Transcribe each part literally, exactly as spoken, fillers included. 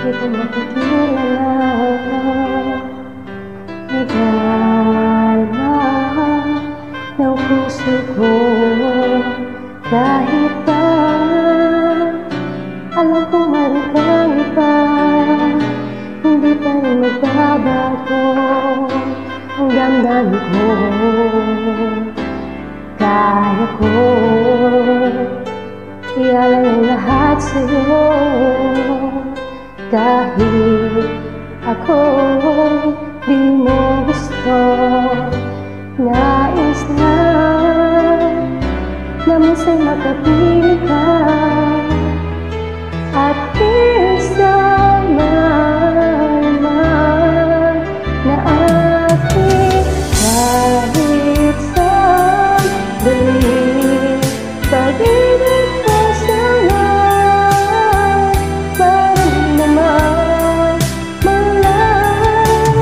Di ko makikilala, nagdarma ng puso ko. Kahit pa alam ko meron kang iba, hindi pa rin magbabago ang damdamin ko. Kaya ko ialay ang lahat sa'yo, kahit ako'y di mo gusto. Nais na na minsan makapiling ka at isama naman na aking kahit sandali. Pag-ibig ko sana maramdaman man lang,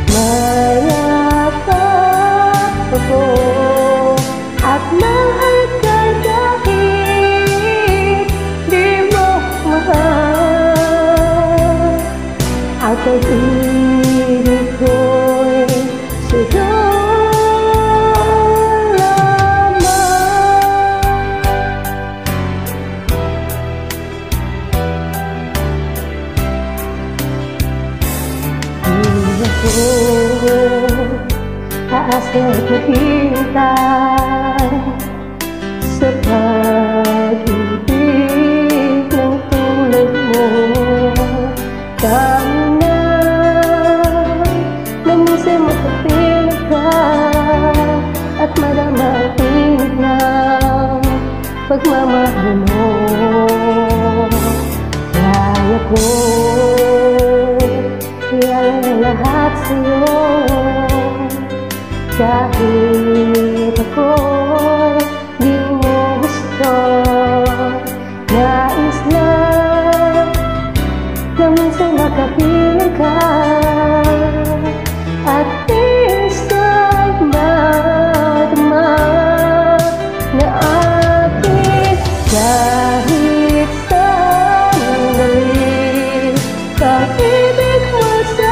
mayakap ako at mahal ka kahit di mo mahal. Ang pag-ibig ko'y sa'yo taas at maghintay sa pag-ibig ng tulad mo. Kami na na minsan makapiling ka at marama ang tinig ng pagmamahal mo. Kaya ko ialay lahat sa'yo, kahit ako'y di mo gusto. Nais lang na minsan makapiling ka at isang madama na aking kahit sandali. Pag-ibig mo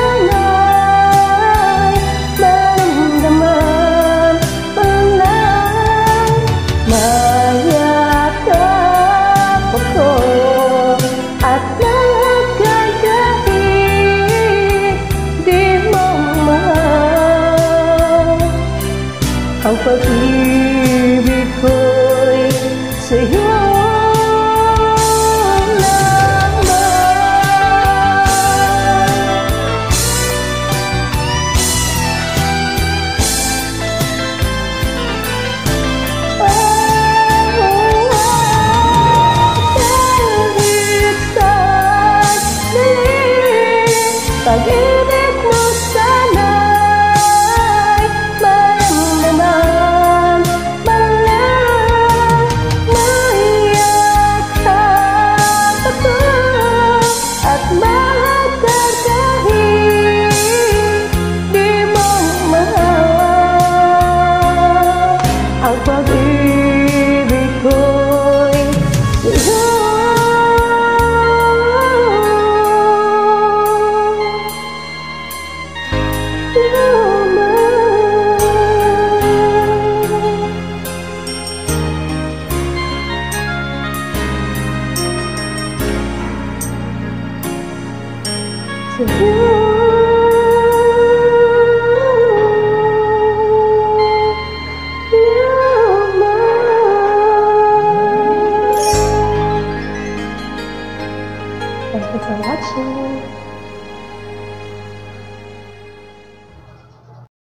sana'y maramdaman man lang, mayakap ako at mahal kahit di mo mahal. Ang pag-ibig ko'y sa'yo. Pag-ibig mo sana'y maramdaman man lang, mayakap ako at mahal ka kahit di mo mahal. Ang pag-ibig ko